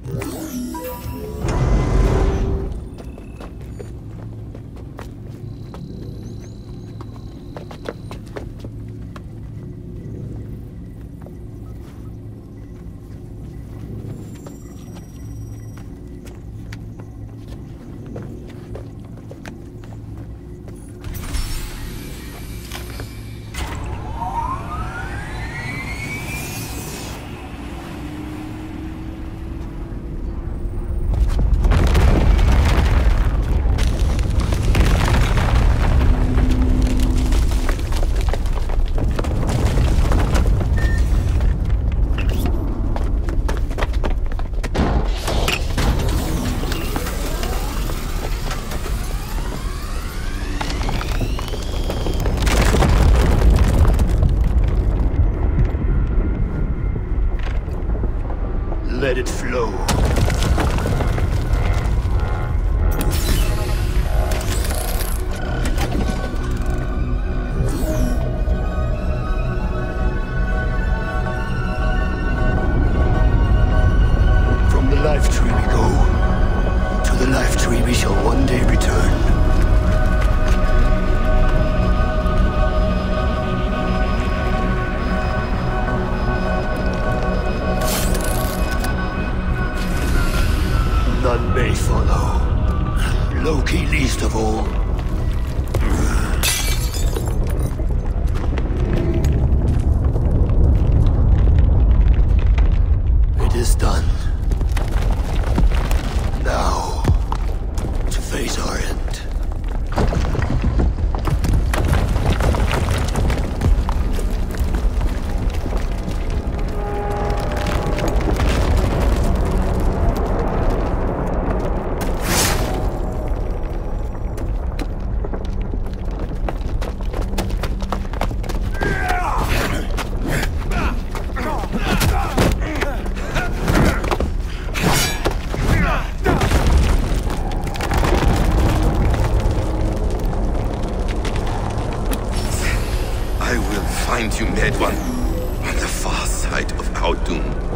Let it flow. From the life tree we go. To the life tree we shall one day return. None may follow. Loki least of all. It is done. Now, to face our end. I will find you, mad one, on the far side of our doom.